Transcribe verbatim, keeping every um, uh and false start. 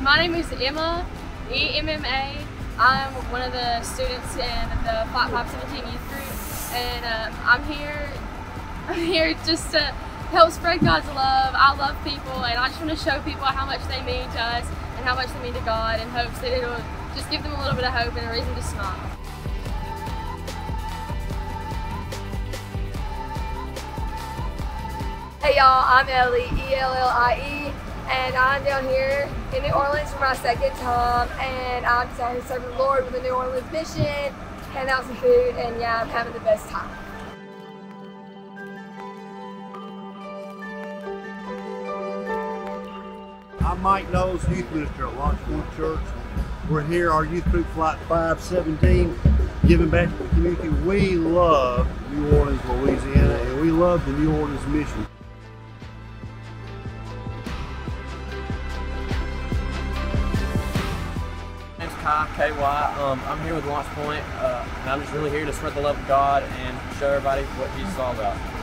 My name is Emma, E M M A. I'm one of the students in the Flat five seventeen youth group, and uh, I'm here. I'm here just to help spread God's love. I love people, and I just want to show people how much they mean to us and how much they mean to God, in hopes that it'll just give them a little bit of hope and a reason to smile. Hey y'all, I'm Ellie, E L L I E, and I'm down here in New Orleans for my second time, and I'm just out here serving the Lord with the New Orleans mission, handing out some food, and yeah, I'm having the best time. I'm Mike Knowles, youth minister at Launch Point Church. We're here, our youth group Flight five seventeen, giving back to the community. We love New Orleans, Louisiana, and we love the New Orleans mission. My name's Kai, K Y. Um, I'm here with Launch Point, uh, and I'm just really here to spread the love of God and show everybody what Jesus is all about.